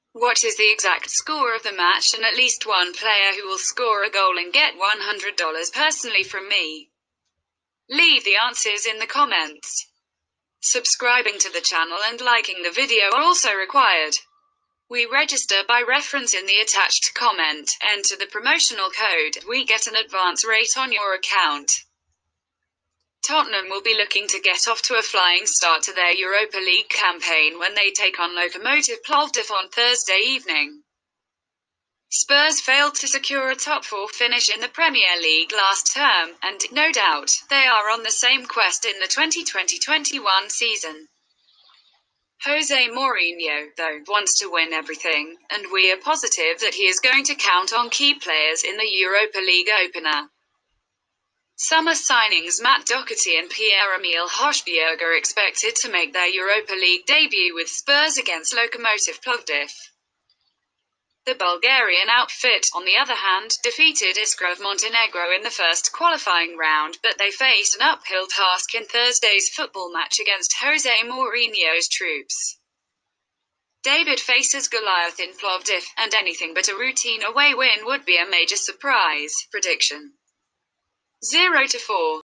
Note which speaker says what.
Speaker 1: What is the exact score of the match and at least one player who will score a goal and get $100 personally from me? Leave the answers in the comments. Subscribing to the channel and liking the video are also required. We register by reference in the attached comment. Enter the promotional code. We get an advance rate on your account. Tottenham will be looking to get off to a flying start to their Europa League campaign when they take on Lokomotiv Plovdiv on Thursday evening. Spurs failed to secure a top-4 finish in the Premier League last term, and, no doubt, they are on the same quest in the 2020-21 season. Jose Mourinho, though, wants to win everything, and we are positive that he is going to count on key players in the Europa League opener. Summer signings Matt Doherty and Pierre-Emile Højbjerg are expected to make their Europa League debut with Spurs against Lokomotiv Plovdiv. The Bulgarian outfit, on the other hand, defeated Iskra of Montenegro in the first qualifying round, but they faced an uphill task in Thursday's football match against Jose Mourinho's troops. David faces Goliath in Plovdiv, and anything but a routine away win would be a major surprise. Prediction: 0-4.